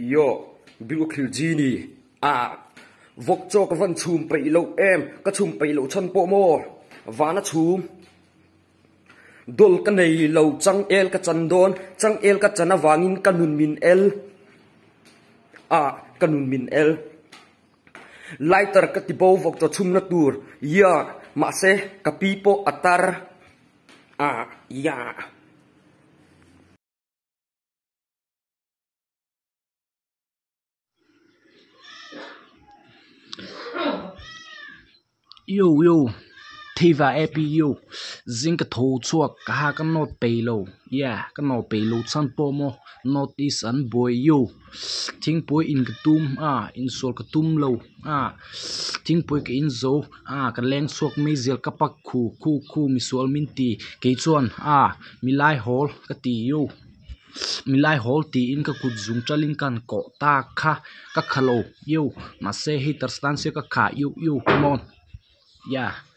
yo bilu khil jini vok cho ka van chum pe lo em ka chum pe lo chan po mo vana chum dol ka nei lo chang el ka chan don chang el ka chana wangin kanun min el kanun min el lighter ka tibo vok cho chum na tur ya ma se ka pipo atar ya yo thiva epi yo zing ka tho chuak ka ha ka not pelo ka no pelo chan po mo notice an boy yo thing poi in ka tum in sol ka tum lo thing poi ka in zo ka leng suak me zel ka pak khu mi sol min ti ke chuan milai hol ka ti yo milai hol ti in ka kut zum chalin kan ko ta kha ka khalo yo ma se hi tar stan se ka kha yo come on